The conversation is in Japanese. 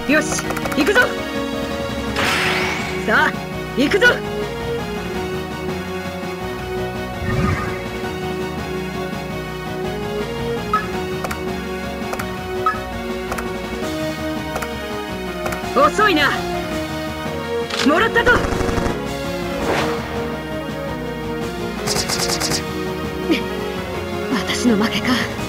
よし、行くぞ。さあ行くぞ。遅いな。もらったぞ。私の負けか。